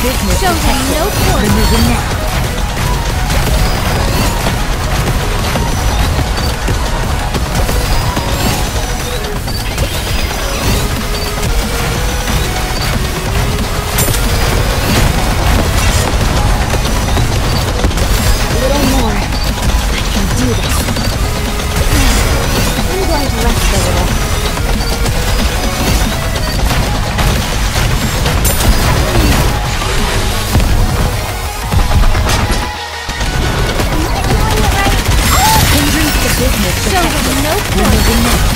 business Show them detected. no quarter. Removing net. A little more. I can do this. I'm going to rest a little. Hindrance to business Show detected. them no quarter. Removing net.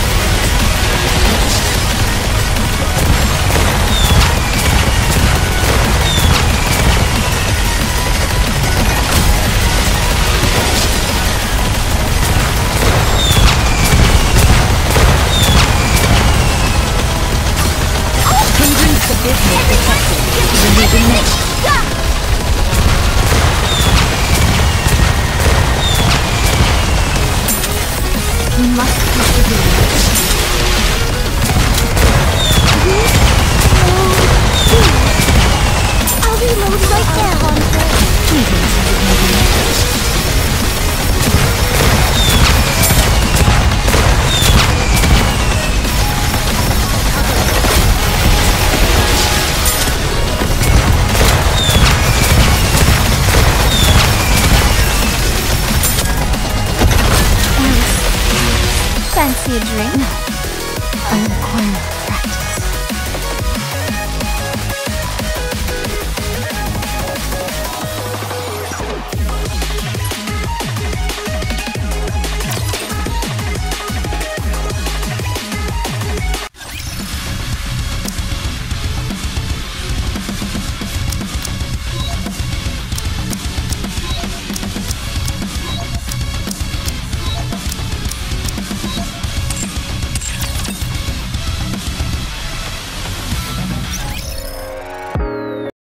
Hindrance to business detected. Removing net. We must persevere. I'll reload right now. Hindrance to removing net. Fancy a drink?